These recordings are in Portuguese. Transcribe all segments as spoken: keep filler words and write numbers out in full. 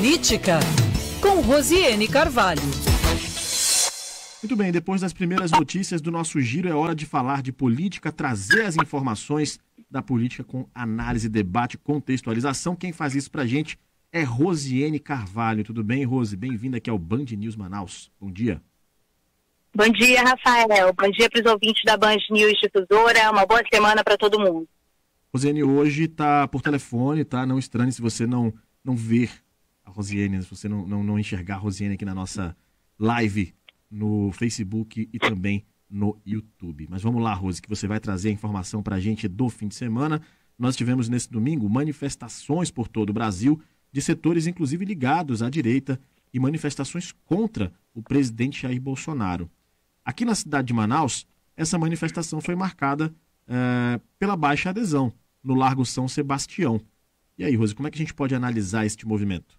Política, com Rosiane Carvalho. Muito bem, depois das primeiras notícias do nosso giro, é hora de falar de política, trazer as informações da política com análise, debate, contextualização. Quem faz isso pra gente é Rosiane Carvalho. Tudo bem, Rose? Bem-vinda aqui ao Band News Manaus. Bom dia. Bom dia, Rafael. Bom dia para os ouvintes da Band News Difusora. Uma boa semana para todo mundo. Rosiane, hoje está por telefone, tá? Não estranhe se você não, não ver a Rosiane, se você não, não, não enxergar a Rosiane aqui na nossa live no Facebook e também no YouTube. Mas vamos lá, Rose, que você vai trazer a informação para a gente do fim de semana. Nós tivemos nesse domingo manifestações por todo o Brasil de setores, inclusive, ligados à direita e manifestações contra o presidente Jair Bolsonaro. Aqui na cidade de Manaus, essa manifestação foi marcada é, pela baixa adesão no Largo São Sebastião. E aí, Rose, como é que a gente pode analisar este movimento?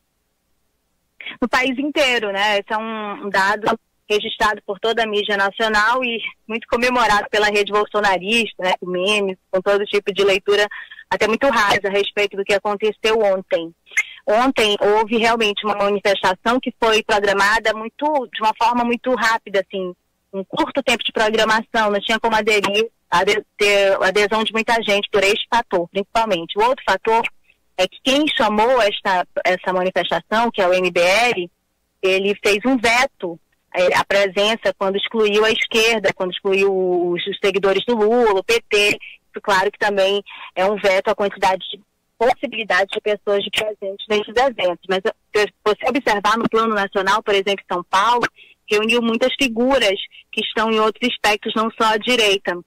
No país inteiro, né? Esse é um dado registrado por toda a mídia nacional e muito comemorado pela rede bolsonarista, né? Com memes, com todo tipo de leitura até muito rasa a respeito do que aconteceu ontem. Ontem houve realmente uma manifestação que foi programada muito, de uma forma muito rápida, assim, um curto tempo de programação, não tinha como aderir, ter adesão de muita gente por este fator, principalmente. O outro fator é que quem chamou esta, essa manifestação, que é o M B L, ele fez um veto à presença quando excluiu a esquerda, quando excluiu os seguidores do Lula, o P T. Isso, claro que também é um veto à quantidade de possibilidade de pessoas de presentes nesses eventos. Mas se você observar no plano nacional, por exemplo, São Paulo, reuniu muitas figuras que estão em outros espectros, não só à direita.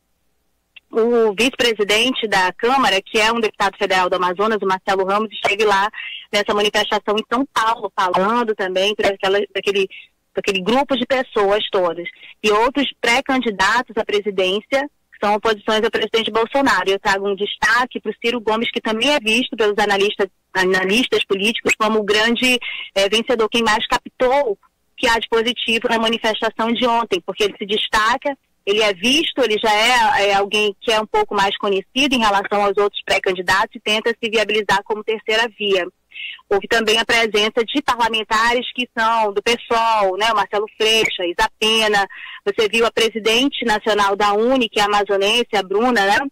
O vice-presidente da Câmara, que é um deputado federal do Amazonas, o Marcelo Ramos, esteve lá nessa manifestação em São Paulo, falando também por aquela, daquele, daquele grupo de pessoas todas. E outros pré-candidatos à presidência são oposições ao presidente Bolsonaro. Eu trago um destaque para o Ciro Gomes, que também é visto pelos analistas, analistas políticos como o grande é, vencedor, quem mais captou que há de positivo na manifestação de ontem, porque ele se destaca, ele é visto, ele já é, é alguém que é um pouco mais conhecido em relação aos outros pré-candidatos e tenta se viabilizar como terceira via. Houve também a presença de parlamentares que são do PSOL, né, o Marcelo Freixo, a Isa Pena. Você viu a presidente nacional da UNE, que é a amazonense, a Bruna, né,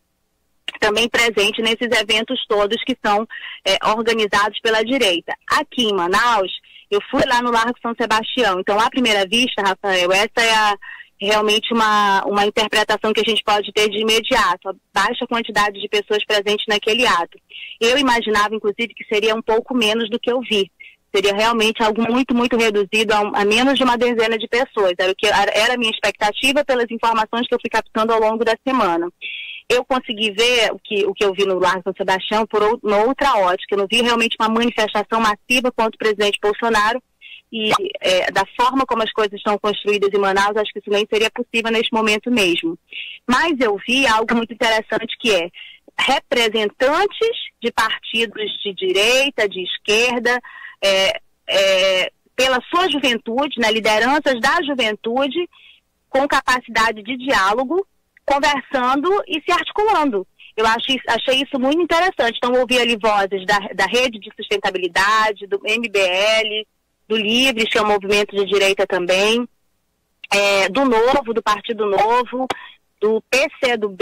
também presente nesses eventos todos que são é, organizados pela direita. Aqui em Manaus, eu fui lá no Largo São Sebastião. Então, à primeira vista, Rafael, essa é a, realmente uma, uma interpretação que a gente pode ter de imediato, a baixa quantidade de pessoas presentes naquele ato. Eu imaginava, inclusive, que seria um pouco menos do que eu vi. Seria realmente algo muito, muito reduzido a, a menos de uma dezena de pessoas. Era, o que, era a minha expectativa pelas informações que eu fui captando ao longo da semana. Eu consegui ver o que, o que eu vi no Largo São Sebastião por ou, uma outra ótica. Eu não vi realmente uma manifestação massiva contra o presidente Bolsonaro e é, da forma como as coisas estão construídas em Manaus, acho que isso nem seria possível neste momento mesmo. Mas eu vi algo muito interessante, que é representantes de partidos de direita, de esquerda, é, é, pela sua juventude, né, lideranças da juventude, com capacidade de diálogo, conversando e se articulando. Eu achei, achei isso muito interessante. Então, ouvi ali vozes da, da Rede de Sustentabilidade, do M B L, do Livres, que é um movimento de direita também, é, do Novo, do Partido Novo, do P C do B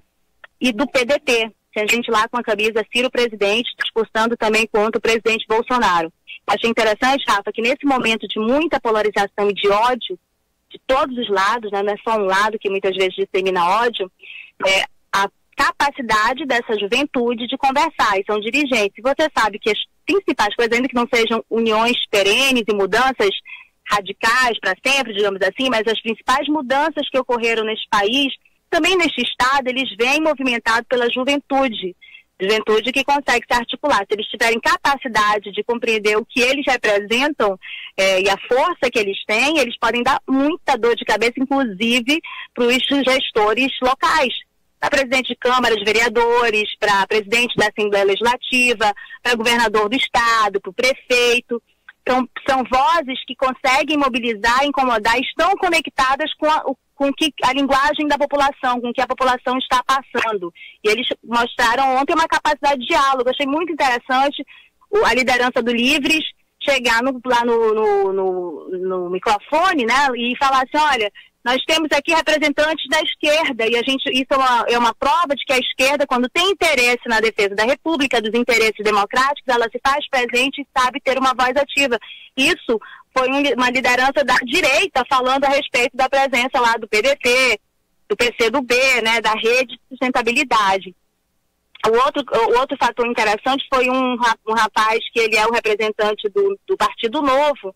e do P D T. Tem gente lá com a camisa Ciro Presidente, discursando também contra o presidente Bolsonaro. Achei interessante, Rafa, que nesse momento de muita polarização e de ódio, de todos os lados, né, não é só um lado que muitas vezes dissemina ódio, é, a capacidade dessa juventude de conversar, e são dirigentes. E você sabe que as principais coisas, ainda que não sejam uniões perenes e mudanças radicais para sempre, digamos assim, mas as principais mudanças que ocorreram neste país, também neste estado, eles vêm movimentados pela juventude. Juventude que consegue se articular. Se eles tiverem capacidade de compreender o que eles representam é, e a força que eles têm, eles podem dar muita dor de cabeça, inclusive para os gestores locais. Para presidente de Câmara de Vereadores, para presidente da Assembleia Legislativa, para governador do estado, para o prefeito. Então, são vozes que conseguem mobilizar, incomodar, estão conectadas com a, com que, a linguagem da população, com o que a população está passando. E eles mostraram ontem uma capacidade de diálogo. Achei muito interessante a liderança do Livres, chegar no, lá no, no, no, no microfone, né, e falar assim, olha, nós temos aqui representantes da esquerda, e a gente, isso é uma, é uma prova de que a esquerda, quando tem interesse na defesa da República, dos interesses democráticos, ela se faz presente e sabe ter uma voz ativa. Isso foi um, uma liderança da direita falando a respeito da presença lá do P D T, do P C do B, né, da Rede de Sustentabilidade. O outro, o outro fator interessante foi um, um rapaz que ele é o representante do, do Partido Novo.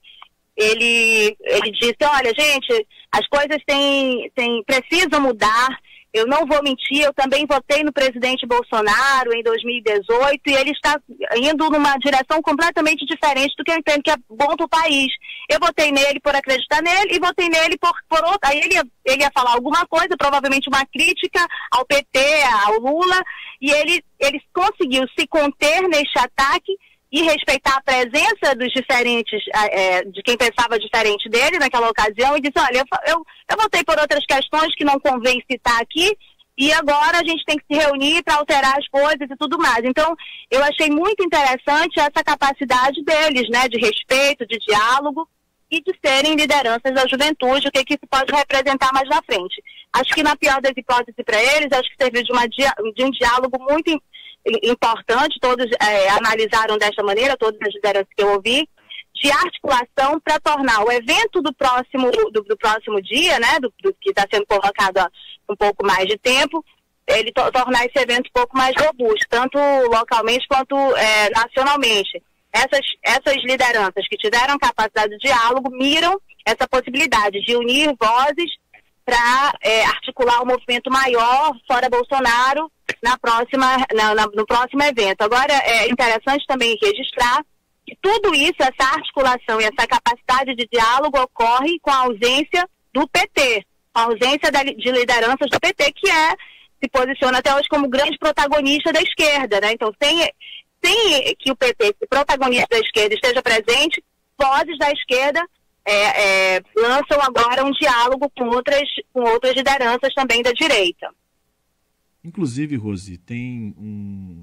Ele, ele disse, olha, gente, as coisas têm, têm, precisam mudar. Eu não vou mentir, eu também votei no presidente Bolsonaro em dois mil e dezoito e ele está indo numa direção completamente diferente do que eu entendo que é bom para o país. Eu votei nele por acreditar nele e votei nele por, por outra. Aí ele ia, ele ia falar alguma coisa, provavelmente uma crítica ao P T, ao Lula, e ele, ele conseguiu se conter neste ataque e respeitar a presença dos diferentes, é, de quem pensava diferente dele naquela ocasião, e disse, olha, eu, eu, eu votei por outras questões que não convém citar aqui, e agora a gente tem que se reunir para alterar as coisas e tudo mais. Então, eu achei muito interessante essa capacidade deles, né, de respeito, de diálogo, e de serem lideranças da juventude, o que, que isso pode representar mais na frente. Acho que, na pior das hipóteses para eles, acho que serviu de, uma, de um diálogo muito importante, todos é, analisaram desta maneira, todas as lideranças que eu ouvi, de articulação para tornar o evento do próximo, do, do próximo dia, né, do, do que está sendo convocado há um pouco mais de tempo, ele to, tornar esse evento um pouco mais robusto, tanto localmente quanto é, nacionalmente. Essas, essas lideranças que tiveram capacidade de diálogo miram essa possibilidade de unir vozes para é, articular um movimento maior fora Bolsonaro na próxima, na, na, no próximo evento. Agora, é interessante também registrar que tudo isso, essa articulação e essa capacidade de diálogo ocorre com a ausência do P T, a ausência da, de lideranças do P T, que é, se posiciona até hoje como grande protagonista da esquerda, né? Então, sem, sem que o P T, esse protagonista da esquerda, esteja presente, vozes da esquerda é, é, lançam agora um diálogo com outras, com outras lideranças também da direita. Inclusive, Rose, tem um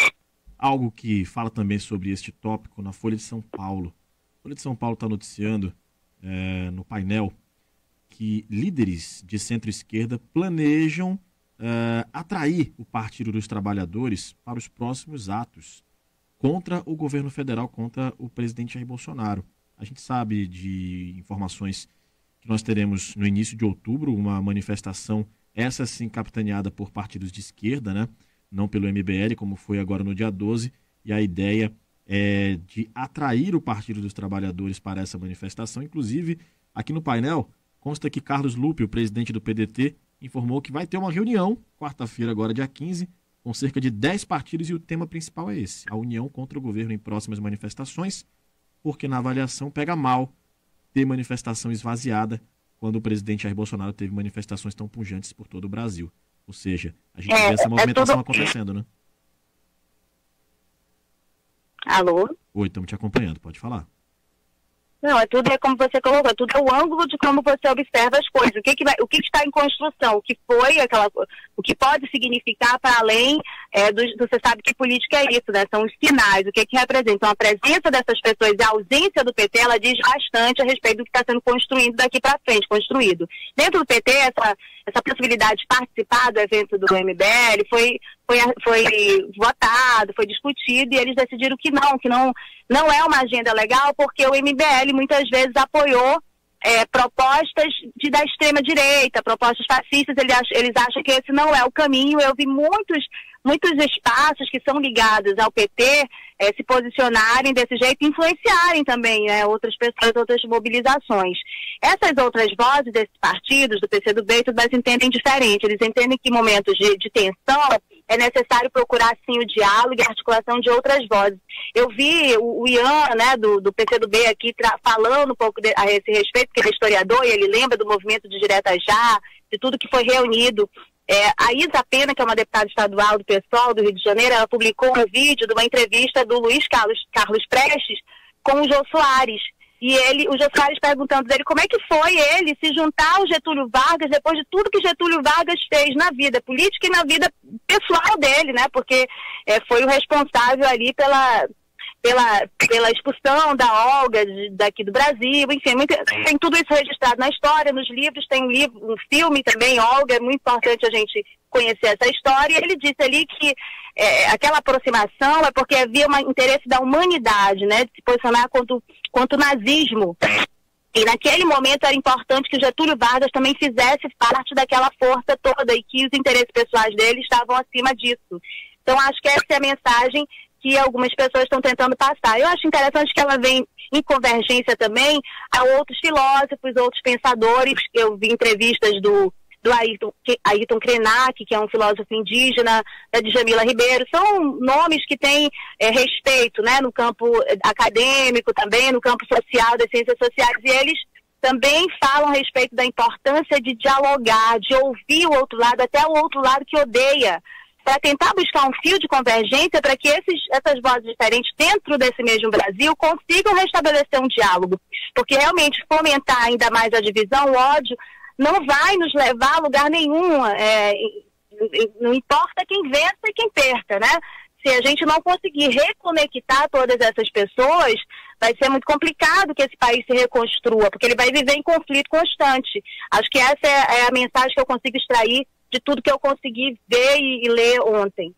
algo que fala também sobre este tópico na Folha de São Paulo. A Folha de São Paulo está noticiando é, no painel que líderes de centro-esquerda planejam é, atrair o Partido dos Trabalhadores para os próximos atos contra o governo federal, contra o presidente Jair Bolsonaro. A gente sabe de informações que nós teremos no início de outubro uma manifestação, essa sim capitaneada por partidos de esquerda, né? Não pelo M B L, como foi agora no dia doze, e a ideia é de atrair o Partido dos Trabalhadores para essa manifestação. Inclusive, aqui no painel, consta que Carlos Lupe, o presidente do P D T, informou que vai ter uma reunião, quarta-feira, agora dia quinze, com cerca de dez partidos, e o tema principal é esse: a união contra o governo em próximas manifestações, porque na avaliação pega mal ter manifestação esvaziada quando o presidente Jair Bolsonaro teve manifestações tão pujantes por todo o Brasil. Ou seja, a gente é, vê essa movimentação é tudo... acontecendo, né? Alô? Oi, estamos te acompanhando, pode falar. Não, é tudo é como você colocou, é tudo é o ângulo de como você observa as coisas. O que, que, vai, o que está em construção, o que foi aquela, o que pode significar para além é, do, do, você sabe que política é isso, né? São os sinais, o que que representa. Então, a presença dessas pessoas e a ausência do P T, ela diz bastante a respeito do que está sendo construído daqui para frente, construído. Dentro do P T, essa, essa possibilidade de participar do evento do M B L foi, foi, foi votado, foi discutido, e eles decidiram que não, que não, não é uma agenda legal, porque o M B L muitas vezes apoiou é, propostas de, da extrema-direita, propostas fascistas. Eles acham, eles acham que esse não é o caminho. Eu vi muitos, muitos espaços que são ligados ao P T é, se posicionarem desse jeito e influenciarem também, né, outras pessoas, outras mobilizações. Essas outras vozes desses partidos, do P C do B, eles entendem diferente. Eles entendem que em momentos de, de tensão é necessário procurar, sim, o diálogo e a articulação de outras vozes. Eu vi o, o Ian, né, do, do P C do B aqui, falando um pouco de, a esse respeito, porque ele é historiador e ele lembra do movimento de Direta Já, de tudo que foi reunido. É, a Isa Pena, que é uma deputada estadual do PSOL do Rio de Janeiro, ela publicou um vídeo de uma entrevista do Luiz Carlos, Carlos Prestes com o Jô Soares. E ele, o Jô Soares perguntando dele como é que foi ele se juntar ao Getúlio Vargas depois de tudo que Getúlio Vargas fez na vida política e na vida pessoal dele, né? Porque é, foi o responsável ali pela, pela, pela expulsão da Olga de, daqui do Brasil, enfim, muito, tem tudo isso registrado na história, nos livros, tem um livro, um filme também, Olga, é muito importante a gente conhecer essa história. Ele disse ali que é, aquela aproximação é porque havia um interesse da humanidade, né, de se posicionar contra, contra o nazismo. E naquele momento era importante que o Getúlio Vargas também fizesse parte daquela força toda e que os interesses pessoais dele estavam acima disso. Então acho que essa é a mensagem que algumas pessoas estão tentando passar. Eu acho interessante que ela vem em convergência também a outros filósofos, outros pensadores. Eu vi entrevistas do, do Ayrton, Ayrton Krenak, que é um filósofo indígena, da Djamila Ribeiro. São nomes que têm é, respeito, né, no campo acadêmico também, no campo social, das ciências sociais, e eles também falam a respeito da importância de dialogar, de ouvir o outro lado, até o outro lado que odeia, para tentar buscar um fio de convergência para que esses, essas vozes diferentes dentro desse mesmo Brasil consigam restabelecer um diálogo. Porque realmente fomentar ainda mais a divisão, o ódio, não vai nos levar a lugar nenhum. É, não importa quem vença e quem perca, né? Se a gente não conseguir reconectar todas essas pessoas, vai ser muito complicado que esse país se reconstrua, porque ele vai viver em conflito constante. Acho que essa é a mensagem que eu consigo extrair de tudo que eu consegui ver e, e ler ontem.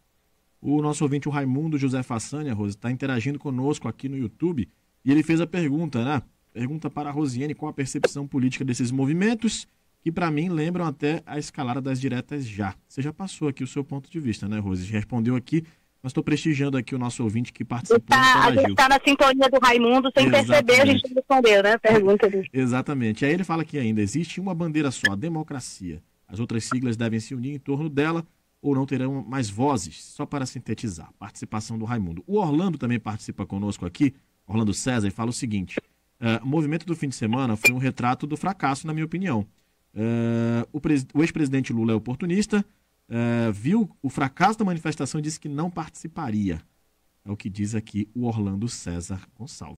O nosso ouvinte, o Raimundo José Façanha, Rose, está interagindo conosco aqui no YouTube e ele fez a pergunta, né? Pergunta para a Rosiane qual a percepção política desses movimentos, que para mim lembram até a escalada das diretas já. Você já passou aqui o seu ponto de vista, né, Rose? Respondeu aqui, mas estou prestigiando aqui o nosso ouvinte que participou. Tá, a gente está na sintonia do Raimundo, sem Exatamente. perceber, a gente respondeu, né, a pergunta dele. Exatamente. Aí ele fala que ainda existe uma bandeira só, a democracia. As outras siglas devem se unir em torno dela ou não terão mais vozes, só para sintetizar. Participação do Raimundo. O Orlando também participa conosco aqui, Orlando César, e fala o seguinte, uh, o movimento do fim de semana foi um retrato do fracasso, na minha opinião. Uh, o, o ex-presidente Lula é oportunista, uh, viu o fracasso da manifestação e disse que não participaria. É o que diz aqui o Orlando César Gonçalves.